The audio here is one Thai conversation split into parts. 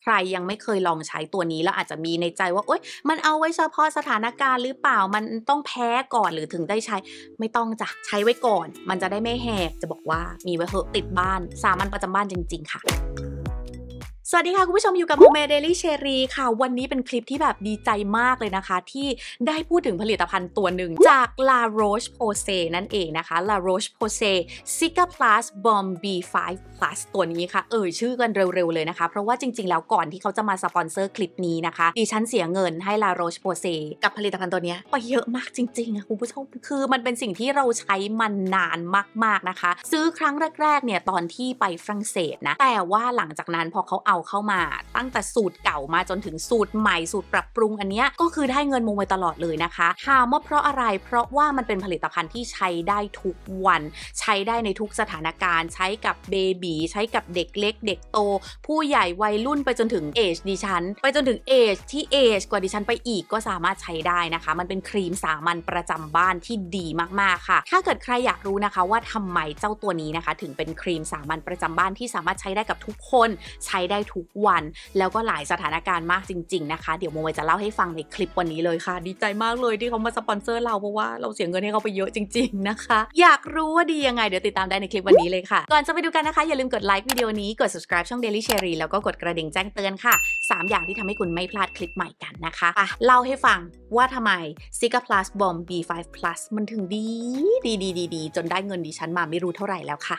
ใครยังไม่เคยลองใช้ตัวนี้แล้วอาจจะมีในใจว่าโอ๊ยมันเอาไว้เฉพาะสถานการณ์หรือเปล่ามันต้องแพ้ก่อนหรือถึงได้ใช้ไม่ต้องจ้ะใช้ไว้ก่อนมันจะได้ไม่แหกจะบอกว่ามีไว้เหอะติดบ้านสามัญประจำบ้านจริงๆค่ะสวัสดีค่ะคุณผู้ชมอยู่กับโมเมเดลี่เชอรี่ค่ะวันนี้เป็นคลิปที่แบบดีใจมากเลยนะคะที่ได้พูดถึงผลิตภัณฑ์ตัวหนึ่งจาก La Roche-Posay นั่นเองนะคะ La Roche-Posay Cicaplast Balm B5 Plus ตัวนี้ค่ะชื่อกันเร็วๆเลยนะคะเพราะว่าจริงๆแล้วก่อนที่เขาจะมาสปอนเซอร์คลิปนี้นะคะดิฉันเสียเงินให้ La Roche-Posay กับผลิตภัณฑ์ตัวนี้ไปเยอะมากจริงๆคุณผู้ชมคือมันเป็นสิ่งที่เราใช้มันนานมากๆนะคะซื้อครั้งแรกๆเนี่ยตอนที่ไปฝรั่งเศสนะแต่ว่าหลังจากนั้นพอเขาเอาเข้ามาตั้งแต่สูตรเก่ามาจนถึงสูตรใหม่สูตรปรับปรุงอันเนี้ยก็คือได้เงินโมไปตลอดเลยนะคะถามว่าเพราะอะไรเพราะว่ามันเป็นผลิตภัณฑ์ที่ใช้ได้ทุกวันใช้ได้ในทุกสถานการณ์ใช้กับเบบีใช้กับเด็กเล็กเด็กโตผู้ใหญ่วัยรุ่นไปจนถึงเอจดิฉันไปจนถึงเอจที่เอจกว่าดิฉันไปอีกก็สามารถใช้ได้นะคะมันเป็นครีมสามัญประจำบ้านที่ดีมากๆค่ะถ้าเกิดใครอยากรู้นะคะว่าทำไมเจ้าตัวนี้นะคะถึงเป็นครีมสามัญประจำบ้านที่สามารถใช้ได้กับทุกคนใช้ได้ทุกวันแล้วก็หลายสถานการณ์มากจริงๆนะคะเดี๋ยวโมจะเล่าให้ฟังในคลิปวันนี้เลยค่ะดีใจมากเลยที่เขามาสปอนเซอร์เราเพราะว่าเราเสียเงินให้เขาไปเยอะจริงๆนะคะอยากรู้ว่าดียังไงเดี๋ยวติดตามได้ในคลิปวันนี้เลยค่ะก่อนจะไปดูกันนะคะอย่าลืมกดไลค์วิดีโอนี้กด subscribe ช่อง Daily Cherry แล้วก็กดกระดิ่งแจ้งเตือนค่ะ3อย่างที่ทำให้คุณไม่พลาดคลิปใหม่กันนะคะเล่าให้ฟังว่าทำไม Cicaplast Balm B5 Plus มันถึงดีจนได้เงินดิฉันมาไม่รู้เท่าไหร่แล้วค่ะ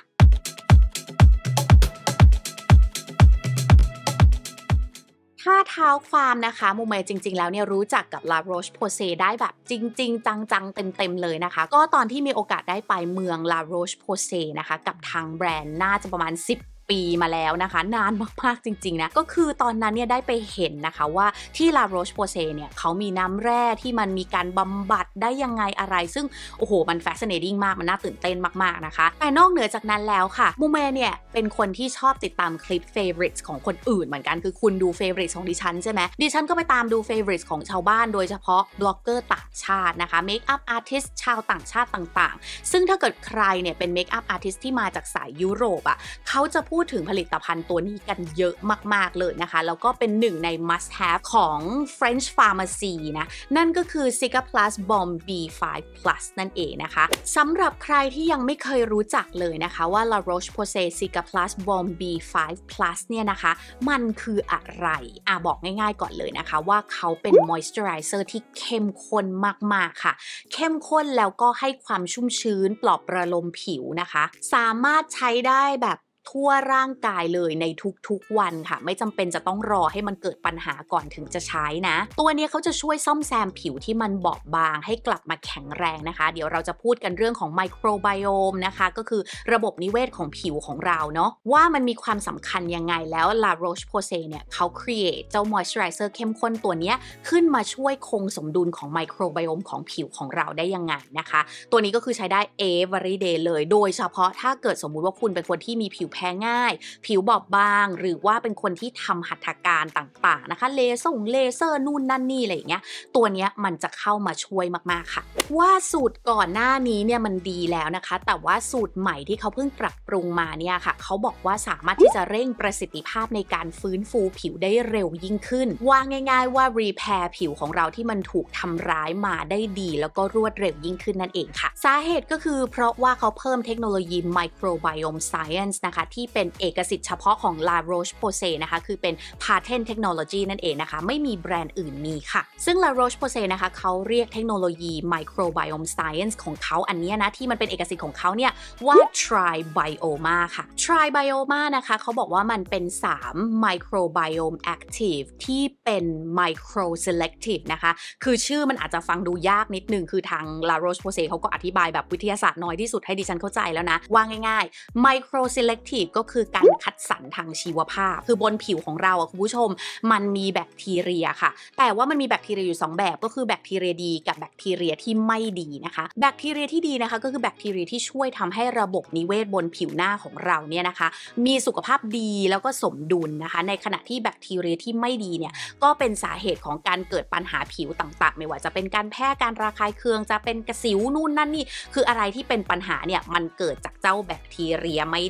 ถ้าเท้าความนะคะโมเมจริงๆแล้วเนี่ยรู้จักกับ La Roche-Posay ได้แบบจริงๆจังๆเต็มๆเลยนะคะก็ตอนที่มีโอกาสได้ไปเมือง La Roche-Posay นะคะกับทางแบรนด์น่าจะประมาณ10 ปีมาแล้วนะคะนานมากๆจริงๆนะก็คือตอนนั้นเนี่ยได้ไปเห็นนะคะว่าที่ La Roche-Posay เนี่ยเขามีน้ำแร่ที่มันมีการบำบัดได้ยังไงอะไรซึ่งโอ้โหมัน fascinating มากมันน่าตื่นเต้นมากๆนะคะแต่นอกเหนือจากนั้นแล้วค่ะโมเมเนี่ยเป็นคนที่ชอบติดตามคลิป favorites ของคนอื่นเหมือนกันคือคุณดู favorites ของดิฉันใช่ไหมดิฉันก็ไปตามดู favorites ของชาวบ้านโดยเฉพาะบล็อกเกอร์ต่างชาตินะคะ make up artist ชาวต่างชาติต่างๆซึ่งถ้าเกิดใครเนี่ยเป็น make up artist ที่มาจากสายยุโรปอ่ะเขาจะพูดถึงผลิตภัณฑ์ตัวนี้กันเยอะมากๆเลยนะคะแล้วก็เป็นหนึ่งใน must have ของ French Pharmacy นะนั่นก็คือ Cicaplast Balm B5 Plus นั่นเองนะคะสำหรับใครที่ยังไม่เคยรู้จักเลยนะคะว่า La Roche-Posay Cicaplast Balm B5 Plus เนี่ยนะคะมันคืออะไรบอกง่ายๆก่อนเลยนะคะว่าเขาเป็น moisturizer ที่เข้มข้นมากๆค่ะเข้มข้นแล้วก็ให้ความชุ่มชื้นปลอบประโลมผิวนะคะสามารถใช้ได้แบบทั่วร่างกายเลยในทุกๆวันค่ะไม่จำเป็นจะต้องรอให้มันเกิดปัญหาก่อนถึงจะใช้นะตัวนี้เขาจะช่วยซ่อมแซมผิวที่มันบอบบางให้กลับมาแข็งแรงนะคะเดี๋ยวเราจะพูดกันเรื่องของไมโครไบโอมนะคะก็คือระบบนิเวศของผิวของเราเนาะว่ามันมีความสำคัญยังไงแล้ว La Roche-Posay เนี่ยเขา create เจ้า moisturizer เข้มข้นตัวนี้ขึ้นมาช่วยคงสมดุลของไมโครไบโอมของผิวของเราได้ยังไงนะคะตัวนี้ก็คือใช้ได้ every day เลยโดยเฉพาะถ้าเกิดสมมุติว่าคุณเป็นคนที่มีผิวแพ้ง่ายผิวบอบบางหรือว่าเป็นคนที่ทำหัตถการต่างๆนะคะเลเซอร์นู่นนั่นนี่อะไรอย่างเงี้ยตัวเนี้ยมันจะเข้ามาช่วยมากๆค่ะว่าสูตรก่อนหน้านี้เนี่ยมันดีแล้วนะคะแต่ว่าสูตรใหม่ที่เขาเพิ่งปรับปรุงมาเนี่ยค่ะเขาบอกว่าสามารถที่จะเร่งประสิทธิภาพในการฟื้นฟูผิวได้เร็วยิ่งขึ้นว่าง่ายๆว่า repair ผิวของเราที่มันถูกทำร้ายมาได้ดีแล้วก็รวดเร็วยิ่งขึ้นนั่นเองค่ะสาเหตุก็คือเพราะว่าเขาเพิ่มเทคโนโลยี microbiome science นะคะที่เป็นเอกสิทธิ์เฉพาะของ La Roche-Posay นะคะคือเป็น patent technology นั่นเองนะคะไม่มีแบรนด์อื่นมีค่ะซึ่ง La Roche-Posay นะคะเขาเรียกเทคโนโลยี microbiome science ของเขาอันนี้นะที่มันเป็นเอกสิทธิ์ของเขาเนี่ยว่า Tribioma ค่ะ Tribioma นะคะเขาบอกว่ามันเป็น3 microbiome active ที่เป็น micro selective นะคะคือชื่อมันอาจจะฟังดูยากนิดนึงคือทาง La Roche-Posay เขาก็อธิบายแบบวิทยาศาสตร์น้อยที่สุดให้ดิฉันเข้าใจแล้วนะว่าง่ายๆ micro selective ก็คือการคัดสรรทางชีวภาพคือบนผิวของเราคุณผู้ชมมันมีแบคทีเรียค่ะแต่ว่ามันมีแบคทีเรียอยู่2แบบก็คือแบคทีเรียดีกับแบคทีเรียที่ไม่ดีนะคะแบคทีเรียที่ดีนะคะก็คือแบคทีเรียที่ช่วยทำให้ระบบนิเวศบนผิวหน้าของเราเนี่ยนะคะมีสุขภาพดีแล้วก็สมดุลนะคะในขณะที่แบคทีเรียที่ไม่ดีเนี่ยก็เป็นสาเหตุของการเกิดปัญหาผิวต่างๆไม่ว่าจะเป็นการแพ้การระคายเคืองจะเป็นกระสิวนู่นนั่นนี่คืออะไรที่เป็นปัญหาเนี่ยมันเกิดจากเจ้าแบคทีเรียไม่ดีตัว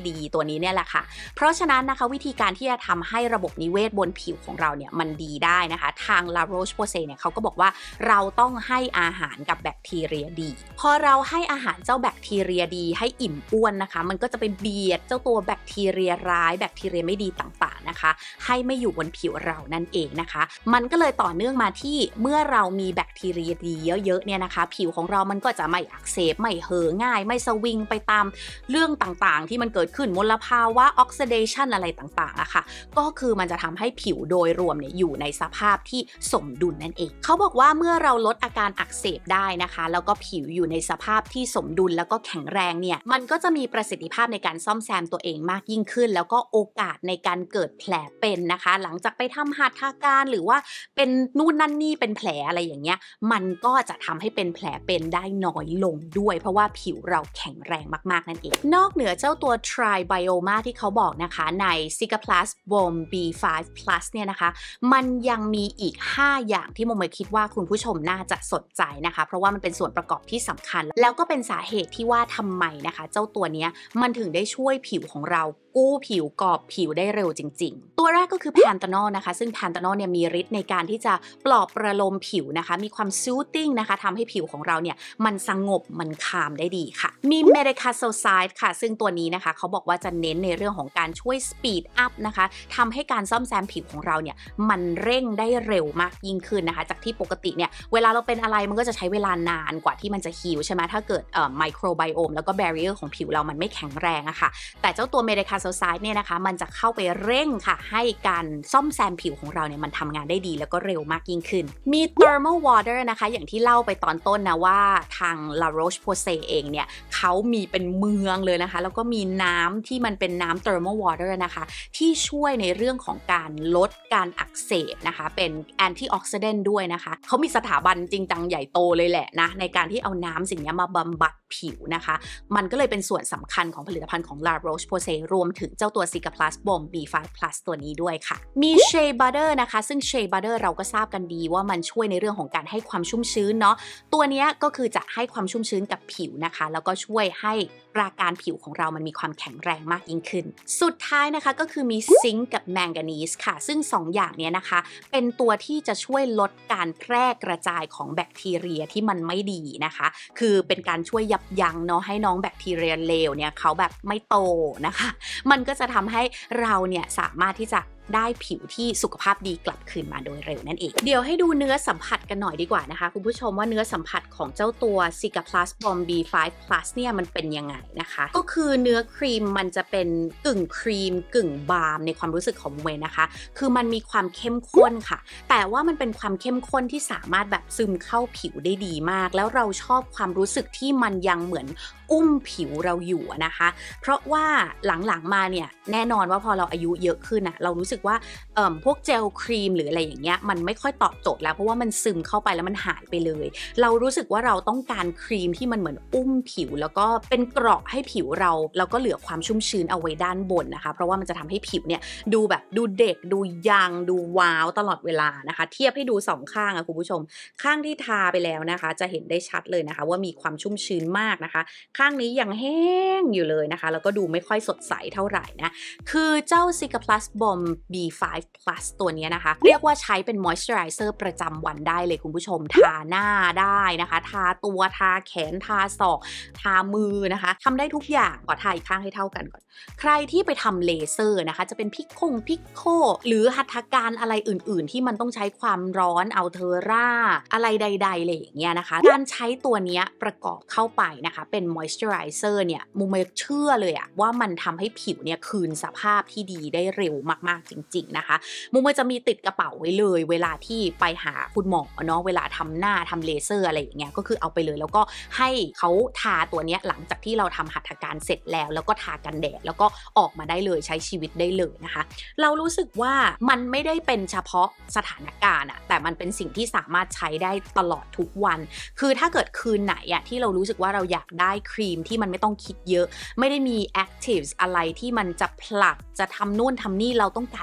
นี้เนี่ยแหละค่ะเพราะฉะนั้นนะคะวิธีการที่จะทำให้ระบบนิเวศบนผิวของเราเนี่ยมันดีได้นะคะทาง La Roche-Posay เนี่ยเขาก็บอกว่าเราต้องให้อาหารกับแบคทีเรียดีพอเราให้อาหารเจ้าแบคทีเรียดีให้อิ่มอ้วนนะคะมันก็จะไปเบียดเจ้าตัวแบคทีเรียร้ายแบคทีเรียไม่ดีต่างๆนะคะให้ไม่อยู่บนผิวเรานั่นเองนะคะมันก็เลยต่อเนื่องมาที่เมื่อเรามีแบคทีเรียดีเยอะๆเนี่ยนะคะผิวของเรามันก็จะไม่อักเสบไม่เห่อง่ายไม่สวิงไปตามเรื่องต่างๆที่มันเกิดขึ้นมลภาวะออกซิเดชันอะไรต่างๆอะค่ะก็คือมันจะทำให้ผิวโดยรวมเนี่ยอยู่ในสภาพที่สมดุลนั่นเองเขาบอกว่าเมื่อเราลดอาการอักเสบได้นะคะแล้วก็ผิวอยู่ในสภาพที่สมดุลแล้วก็แข็งแรงเนี่ยมันก็จะมีประสิทธิภาพในการซ่อมแซมตัวเองมากยิ่งขึ้นแล้วก็โอกาสในการเกิดแผลเป็นนะคะหลังจากไปทำหัตถการหรือว่าเป็นนู่นนั่นนี่เป็นแผลอะไรอย่างเงี้ยมันก็จะทำให้เป็นแผลเป็นได้น้อยลงด้วยเพราะว่าผิวเราแข็งแรงมากๆนั่นเองนอกเหนือเจ้าตัว Tribioma ที่เขาบอกนะคะใน Cicaplast Balm B5 Plus เนี่ยนะคะมันยังมีอีก5อย่างที่โมเมคิดว่าคุณผู้ชมน่าจะสนใจนะคะเพราะว่ามันเป็นส่วนประกอบที่สำคัญแล้วก็เป็นสาเหตุที่ว่าทำไมนะคะเจ้าตัวเนี้ยมันถึงได้ช่วยผิวของเรากู้ผิวกรอบผิวได้เร็วจริงๆตัวแรกก็คือแพนตานอลนะคะซึ่งแพนตานอลเนี่ยมีฤทธิ์ในการที่จะปลอบประโลมผิวนะคะมีความซูตติ้งนะคะทำให้ผิวของเราเนี่ยมันสงบมันคามได้ดีค่ะมีเมดิคาโซไซด์ค่ะซึ่งตัวนี้นะคะเขาบอกว่าจะเน้นในเรื่องของการช่วยสปีดอัพนะคะทำให้การซ่อมแซมผิวของเราเนี่ยมันเร่งได้เร็วมากยิ่งขึ้นนะคะจากที่ปกติเนี่ยเวลาเราเป็นอะไรมันก็จะใช้เวลานานกว่าที่มันจะฮีลใช่ไหมถ้าเกิดไมโครไบโอมแล้วก็แบรียร์ของผิวเรามันไม่แข็งแรงอะค่ะแต่เจ้าตัวเมดิคาโซไซด์เนี่ยนะคะมันจะเข้าไปเร่งค่ะให้การซ่อมแซมผิวของเราเนี่ยมันทำงานได้ดีแล้วก็เร็วมากยิ่งขึ้นมี thermal water นะคะอย่างที่เล่าไปตอนต้นนะว่าทาง La Roche-Posay เองเนี่ยเขามีเป็นเมืองเลยนะคะแล้วก็มีน้ำที่มันเป็นน้ำ thermal water นะคะที่ช่วยในเรื่องของการลดการอักเสบนะคะเป็น antioxidant ด้วยนะคะเขามีสถาบันจริงจังใหญ่โตเลยแหละนะในการที่เอาน้ำสิ่งนี้มาบำบัดผิวนะคะมันก็เลยเป็นส่วนสำคัญของผลิตภัณฑ์ของ La Roche-Posay รวมถึงเจ้าตัว Cicaplast Balm B5 Plus ตัวนี้ด้วยค่ะมี Shea Butter นะคะซึ่ง Shea Butter เราก็ทราบกันดีว่ามันช่วยในเรื่องของการให้ความชุ่มชื้นเนาะตัวนี้ก็คือจะให้ความชุ่มชื้นกับผิวนะคะแล้วก็ช่วยให้ปราการผิวของเรามันมีความแข็งแรงมากยิ่งขึ้นสุดท้ายนะคะก็คือมีซิงค์กับแมงกานีสค่ะซึ่ง2อย่างนี้นะคะเป็นตัวที่จะช่วยลดการแพร่กระจายของแบคทีเรียที่มันไม่ดีนะคะคือเป็นการช่วยยับยั้งเนาะให้น้องแบคทีเรียเลวเนี่ยเขาแบบไม่โตนะคะมันก็จะทำให้เราเนี่ยสามารถที่จะได้ผิวที่สุขภาพดีกลับคืนมาโดยเร็วนั่นเองเดี๋ยวให้ดูเนื้อสัมผัสกันหน่อยดีกว่านะคะคุณผู้ชมว่าเนื้อสัมผัสของเจ้าตัว Cicaplast Balm B5 Plus เนี่ยมันเป็นยังไงนะคะก็คือเนื้อครีมมันจะเป็นกึ่งครีมกึ่งบาล์มในความรู้สึกของเวนะคะคือมันมีความเข้มข้นค่ะแต่ว่ามันเป็นความเข้มข้นที่สามารถแบบซึมเข้าผิวได้ดีมากแล้วเราชอบความรู้สึกที่มันยังเหมือนอุ้มผิวเราอยู่นะคะเพราะว่าหลังๆมาเนี่ยแน่นอนว่าพอเราอายุเยอะขึ้นเรารู้สึกว่าพวกเจลครีมหรืออะไรอย่างเงี้ยมันไม่ค่อยตอบโจทย์แล้วเพราะว่ามันซึมเข้าไปแล้วมันหายไปเลยเรารู้สึกว่าเราต้องการครีมที่มันเหมือนอุ้มผิวแล้วก็เป็นเกราะให้ผิวเราแล้วก็เหลือความชุ่มชื้นเอาไว้ด้านบนนะคะเพราะว่ามันจะทำให้ผิวเนี่ยดูแบบดูเด็กดูยังดูว้าวตลอดเวลานะคะเทียบให้ดู2ข้างคุณผู้ชมข้างที่ทาไปแล้วนะคะจะเห็นได้ชัดเลยนะคะว่ามีความชุ่มชื้นมากนะคะข้างนี้ยังแห้งอยู่เลยนะคะแล้วก็ดูไม่ค่อยสดใสเท่าไหร่นะคือเจ้า Cicaplast Balm B5 Plus ตัวนี้นะคะเรียกว่าใช้เป็น moisturizer ประจำวันได้เลยคุณผู้ชมทาหน้าได้นะคะทาตัวทาแขนทาศอกทามือนะคะทำได้ทุกอย่างขอทาอีกข้างให้เท่ากันก่อนใครที่ไปทำเลเซอร์นะคะจะเป็นพิกโคหรือหัตถการอะไรอื่นๆที่มันต้องใช้ความร้อนอัลเทอร่าอะไรใดๆเลยอย่างเงี้ยนะคะการใช้ตัวนี้ประกอบเข้าไปนะคะเป็น moisturizer เนี่ยมุมเชื่อเลยว่ามันทำให้ผิวเนี่ยคืนสภาพที่ดีได้เร็วมากๆจริงๆนะคะมุมจะมีติดกระเป๋าไว้เลยเวลาที่ไปหาคุณหมอเนาะเวลาทำหน้าทำเลเซอร์อะไรอย่างเงี้ยก็คือเอาไปเลยแล้วก็ให้เขาทาตัวนี้หลังจากที่เราทำหัตถการเสร็จแล้วก็ทากันแดดแล้วก็ออกมาได้เลยใช้ชีวิตได้เลยนะคะเรารู้สึกว่ามันไม่ได้เป็นเฉพาะสถานการณ์แต่มันเป็นสิ่งที่สามารถใช้ได้ตลอดทุกวันคือถ้าเกิดคืนไหนที่เรารู้สึกว่าเราอยากได้ครีมที่มันไม่ต้องคิดเยอะไม่ได้มี actives อะไรที่มันจะผลักจะทำนู่นทำนี่เราต้องการ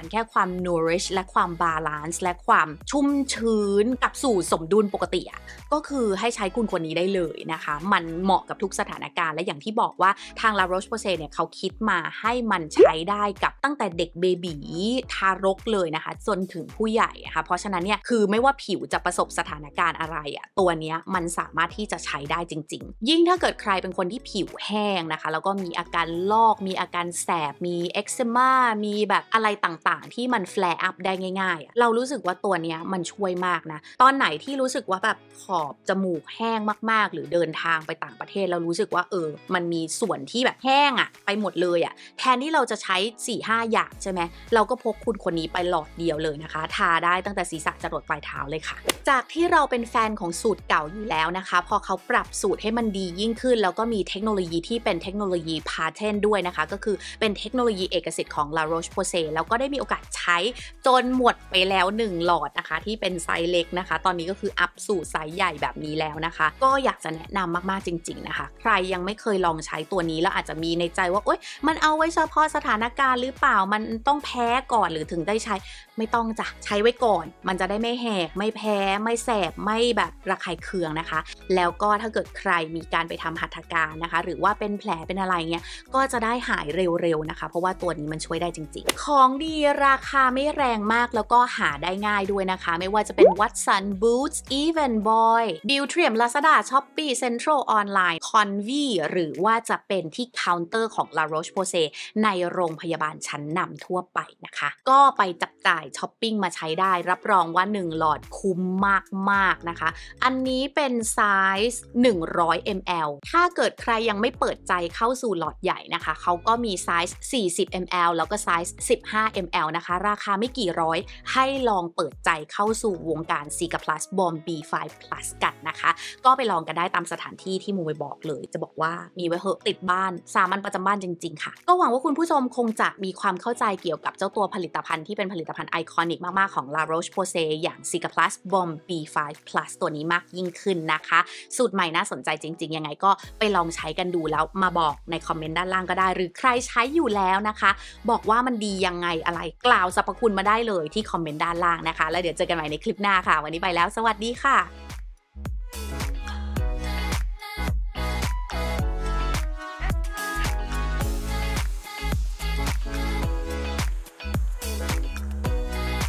แค่ความ nourish และความ balance และความชุ่มชื้นกลับสู่สมดุลปกติอ่ะก็คือให้ใช้คุณคนนี้ได้เลยนะคะมันเหมาะกับทุกสถานการณ์และอย่างที่บอกว่าทาง La Roche-Posay เนี่ยเขาคิดมาให้มันใช้ได้กับตั้งแต่เด็กเบบีทารกเลยนะคะจนถึงผู้ใหญ่นะคะเพราะฉะนั้นเนี่ยคือไม่ว่าผิวจะประสบสถานการณ์อะไรอ่ะตัวเนี้ยมันสามารถที่จะใช้ได้จริงๆยิ่งถ้าเกิดใครเป็นคนที่ผิวแห้งนะคะแล้วก็มีอาการลอกมีอาการแสบมีเอ็กซิม่ามีแบบอะไรต่างๆที่มันแฟลร์อัพได้ง่ายๆเรารู้สึกว่าตัวเนี้ยมันช่วยมากนะตอนไหนที่รู้สึกว่าแบบขอบจมูกแห้งมากๆหรือเดินทางไปต่างประเทศเรารู้สึกว่ามันมีส่วนที่แบบแห้งอ่ะไปหมดเลยอ่ะแทนที่เราจะใช้ 4-5 อย่างใช่ไหมเราก็พกคุณคนนี้ไปหลอดเดียวเลยนะคะทาได้ตั้งแต่ศีรษะจรดปลายเท้าเลยค่ะจากที่เราเป็นแฟนของสูตรเก่าอยู่แล้วนะคะพอเขาปรับสูตรให้มันดียิ่งขึ้นแล้วก็มีเทคโนโลยีที่เป็นเทคโนโลยีพาเทนต์ด้วยนะคะก็คือเป็นเทคโนโลยีเอกสิทธิ์ของ La Roche-Posay แล้วก็ได้มีโอกาสใช้จนหมดไปแล้ว1หลอดนะคะที่เป็นไซส์เล็กนะคะตอนนี้ก็คืออัพสู่ไซส์ใหญ่แบบนี้แล้วนะคะก็อยากจะแนะนำมากๆจริงๆนะคะใครยังไม่เคยลองใช้ตัวนี้แล้วอาจจะมีในใจว่าโอ๊ยมันเอาไว้เฉพาะสถานการณ์หรือเปล่ามันต้องแพ้ก่อนหรือถึงได้ใช้ไม่ต้องจ้ะใช้ไว้ก่อนมันจะได้ไม่แหกไม่แพ้ไม่แสบไม่แบบระคายเคืองนะคะแล้วก็ถ้าเกิดใครมีการไปทำหัตถการนะคะหรือว่าเป็นแผลเป็นอะไรเงี้ยก็จะได้หายเร็วๆนะคะเพราะว่าตัวนี้มันช่วยได้จริงๆของดีราคาไม่แรงมากแล้วก็หาได้ง่ายด้วยนะคะไม่ว่าจะเป็น Watson Boots Evenboy Beautrium Lazada Shopee Central Online Convi หรือว่าจะเป็นที่เคาน์เตอร์ของ La Roche-Posay ในโรงพยาบาลชั้นนำทั่วไปนะคะก็ไปจับจ่ายช้อปปิ้งมาใช้ได้รับรองว่า1หลอดคุ้มมากๆนะคะอันนี้เป็นไซส์100 ml ถ้าเกิดใครยังไม่เปิดใจเข้าสู่หลอดใหญ่นะคะเขาก็มีไซส์40 ml แล้วก็ไซส์15 ml นะคะราคาไม่กี่ร้อยให้ลองเปิดใจเข้าสู่วงการ Cica Plus Bomb B5 Plus กันนะคะก็ไปลองกันได้ตามสถานที่ที่มูไปบอกเลยจะบอกว่ามีไว้เหอะติดบ้านสามัญประจำบ้านจริงๆค่ะก็หวังว่าคุณผู้ชมคงจะมีความเข้าใจเกี่ยวกับเจ้าตัวผลิตภัณฑ์ที่เป็นผลิตภัณฑ์ไอคอนิกมากๆของ La Roche-Posay อย่าง Cica Plus Bomb B5 Plus ตัวนี้มากยิ่งขึ้นนะคะสูตรใหม่น่าสนใจจริงๆยังไงก็ไปลองใช้กันดูแล้วมาบอกในคอมเมนต์ด้านล่างก็ได้หรือใครใช้อยู่แล้วนะคะบอกว่ามันดียังไงอะไรกล่าวสรรพคุณมาได้เลยที่คอมเมนต์ด้านล่างนะคะแล้วเดี๋ยวเจอกันใหม่ในคลิปหน้าค่ะวันนี้ไปแล้วสวัสดีค่ะ